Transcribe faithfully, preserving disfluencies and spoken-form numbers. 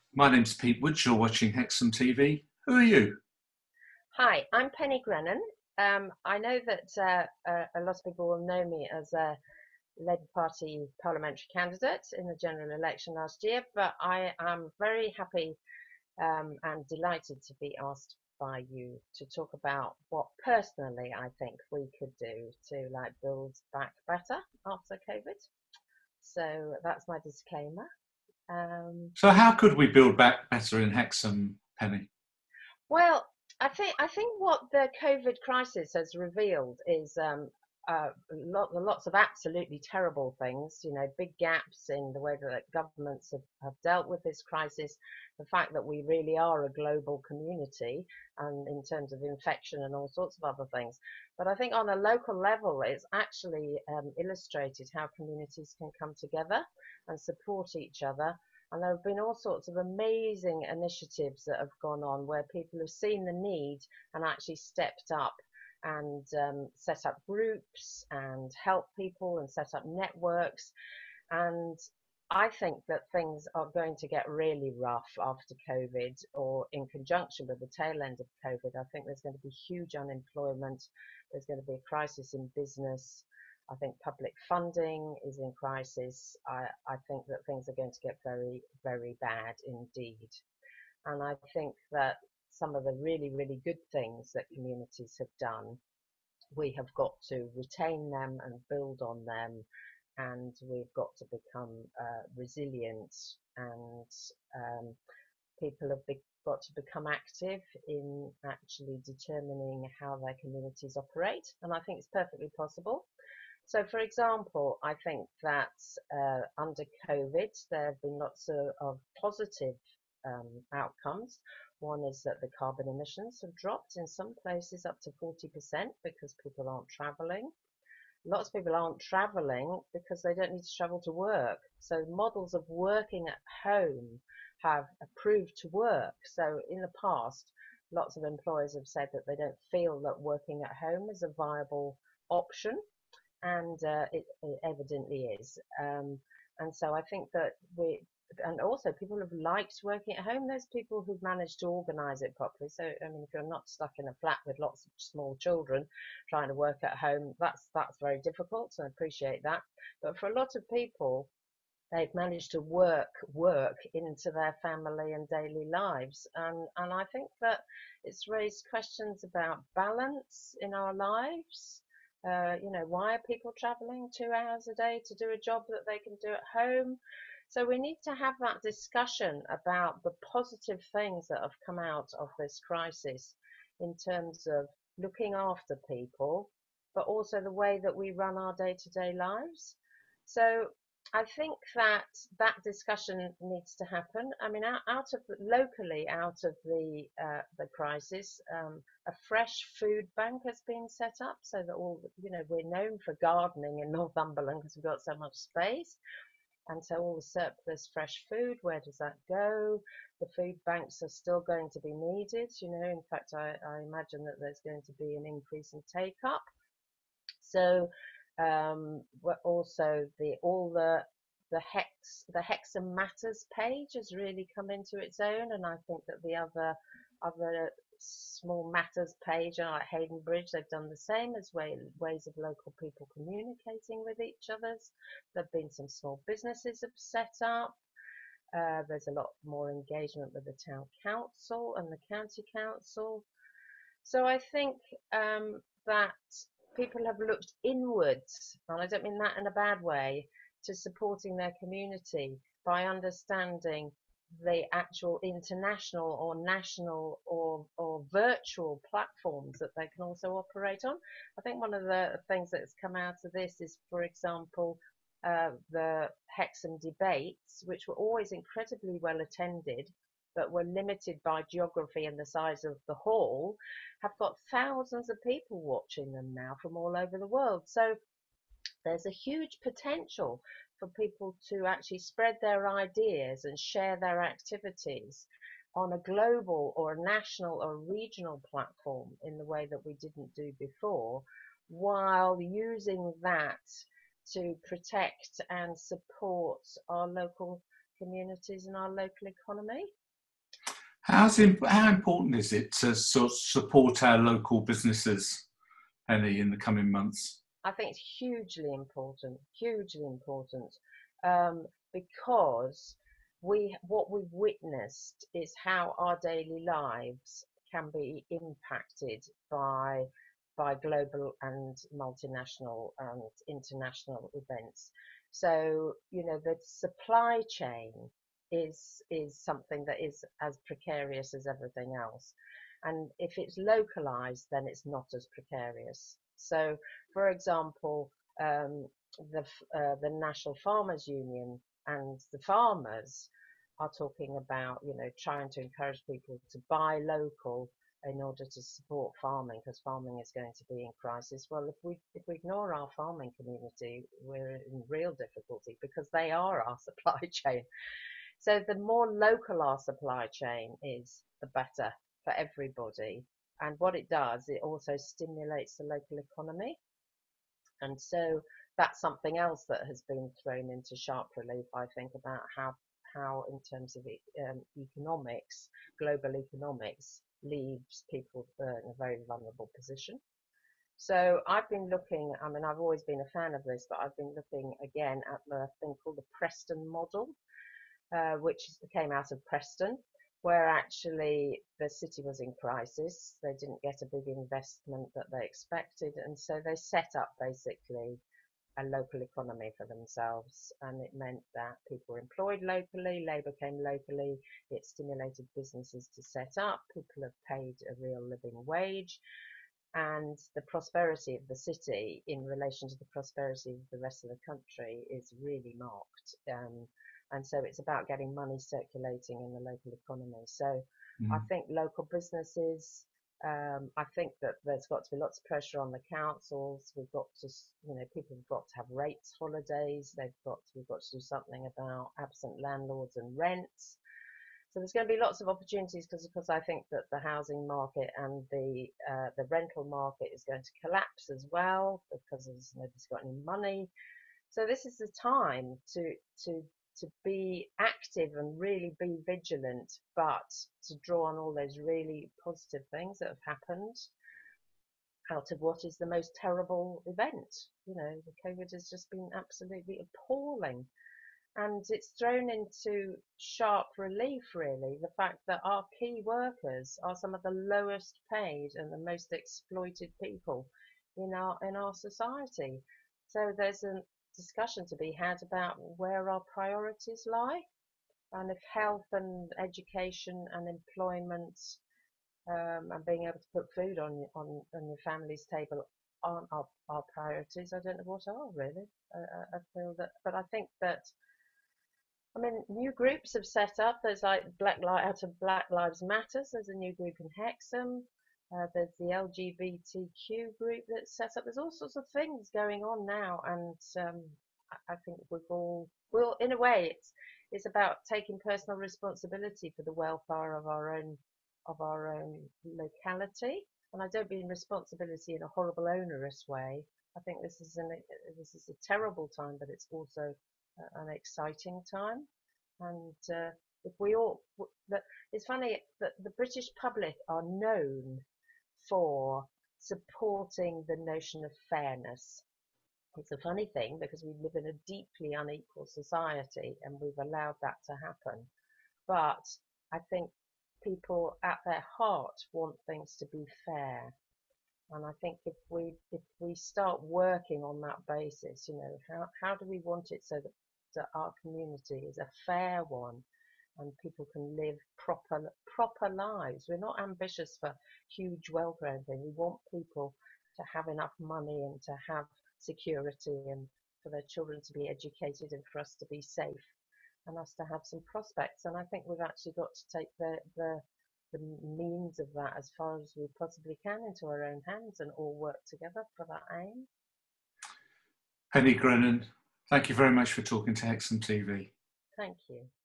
My name's Pete Woods. You're watching Hexham T V. Who are you? Hi, I'm Penny Grennan. Um, I know that uh, uh, a lot of people will know me as a Labour Party parliamentary candidate in the general election last year, but I am very happy um, and delighted to be asked by you to talk about what personally I think we could do to like build back better after COVID. So that's my disclaimer. Um, So, how could we build back better in Hexham, Penny? Well, I think I think what the COVID crisis has revealed is um, uh, lot, lots of absolutely terrible things. You know, big gaps in the way that governments have, have dealt with this crisis. The fact that we really are a global community, and in terms of infection and all sorts of other things. But I think on a local level, it's actually um, illustrated how communities can come together and support each other, and there have been all sorts of amazing initiatives that have gone on where people have seen the need and actually stepped up and um, set up groups and help people and set up networks. And I think that things are going to get really rough after COVID, or in conjunction with the tail end of COVID. I think there's going to be huge unemployment. There's going to be a crisis in business. I think public funding is in crisis. I, I think that things are going to get very, very bad indeed. And I think that some of the really, really good things that communities have done, we have got to retain them and build on them, and we've got to become uh, resilient, and um, people have be- got to become active in actually determining how their communities operate, and I think it's perfectly possible. So, for example, I think that uh, under COVID, there have been lots of, of positive um, outcomes. One is that the carbon emissions have dropped in some places up to forty percent because people aren't traveling. Lots of people aren't traveling because they don't need to travel to work. So models of working at home have proved to work. So in the past, lots of employers have said that they don't feel that working at home is a viable option, and uh, it, it evidently is. Um, and so I think that we, and also people have liked working at home. There's people who've managed to organise it properly. So I mean, if you're not stuck in a flat with lots of small children trying to work at home, that's that's very difficult. So I appreciate that. But for a lot of people, they've managed to work work into their family and daily lives, and and I think that it's raised questions about balance in our lives. Uh, you know, why are people traveling two hours a day to do a job that they can do at home? So we need to have that discussion about the positive things that have come out of this crisis in terms of looking after people, but also the way that we run our day-to-day lives. So I think that that discussion needs to happen. I mean, out, out of locally, out of the uh, the crisis, um, a fresh food bank has been set up so that all, you know, we're known for gardening in Northumberland because we've got so much space. And so all the surplus fresh food, where does that go? The food banks are still going to be needed. You know, in fact, I, I imagine that there's going to be an increase in take up. So um, also the all the the hex the Hexham Matters page has really come into its own, and I think that the other other small matters page like Hayden Bridge, they've done the same as way, ways of local people communicating with each others. There have been some small businesses have set up. Uh, there's a lot more engagement with the town council and the county council. So I think um, that people have looked inwards, and I don't mean that in a bad way, to supporting their community by understanding the actual international or national or, or virtual platforms that they can also operate on. I think one of the things that's come out of this is, for example, uh, the Hexham debates, which were always incredibly well attended, but were limited by geography and the size of the hall, have got thousands of people watching them now from all over the world. So there's a huge potential for people to actually spread their ideas and share their activities on a global or a national or regional platform in the way that we didn't do before, while using that to protect and support our local communities and our local economy. How's imp- how important is it to sort of support our local businesses, Penny, in the coming months? I think it's hugely important, hugely important, um, because we what we've witnessed is how our daily lives can be impacted by by global and multinational and international events. So, you know, the supply chain is is something that is as precarious as everything else. And if it's localized, then it's not as precarious. So, for example, um, the uh, the National Farmers Union and the farmers are talking about, you know, trying to encourage people to buy local in order to support farming, because farming is going to be in crisis. Well, if we if we ignore our farming community, we're in real difficulty because they are our supply chain. So the more local our supply chain is, the better for everybody. And what it does, it also stimulates the local economy. And so that's something else that has been thrown into sharp relief, I think, about how, how in terms of um, economics, global economics, leaves people uh, in a very vulnerable position. So I've been looking, I mean, I've always been a fan of this, but I've been looking again at the thing called the Preston model, uh, which came out of Preston, where actually the city was in crisis. They didn't get a big investment that they expected, and so they set up basically a local economy for themselves, and it meant that people were employed locally, labour came locally, it stimulated businesses to set up, people have paid a real living wage, and the prosperity of the city in relation to the prosperity of the rest of the country is really marked. Um, and so it's about getting money circulating in the local economy. So mm. I think local businesses, um, I think that there's got to be lots of pressure on the councils. We've got to, you know, people have got to have rates holidays. They've got to, we've got to do something about absent landlords and rents. So there's going to be lots of opportunities because, because I think that the housing market and the uh, the rental market is going to collapse as well because there's, nobody's got any money. So this is the time to to to be active and really be vigilant, but to draw on all those really positive things that have happened out of what is the most terrible event. You know, the COVID has just been absolutely appalling. And it's thrown into sharp relief, really, the fact that our key workers are some of the lowest paid and the most exploited people in our in our society. So there's a discussion to be had about where our priorities lie, and if health and education and employment um, and being able to put food on on, on your family's table aren't our, our priorities. I don't know what are, really. I, I feel that, but I think that. I mean, new groups have set up. There's like Black Lives out of Black Lives Matters. There's a new group in Hexham. Uh, there's the L G B T Q group that's set up. There's all sorts of things going on now, and um, I, I think we've all, well, in a way, it's it's about taking personal responsibility for the welfare of our own of our own locality. And I don't mean responsibility in a horrible, onerous way. I think this is an this is a terrible time, but it's also an exciting time. And uh, if we all, that it's funny that the British public are known for supporting the notion of fairness. It's a funny thing because we live in a deeply unequal society and we've allowed that to happen. But I think people at their heart want things to be fair. And I think if we if we start working on that basis, you know, how how do we want it so that that our community is a fair one and people can live proper proper lives. We're not ambitious for huge wealth or anything. We want people to have enough money and to have security and for their children to be educated and for us to be safe and us to have some prospects. And I think we've actually got to take the the the means of that as far as we possibly can into our own hands and all work together for that aim. Penny Grennan, thank you very much for talking to Hexham T V. Thank you.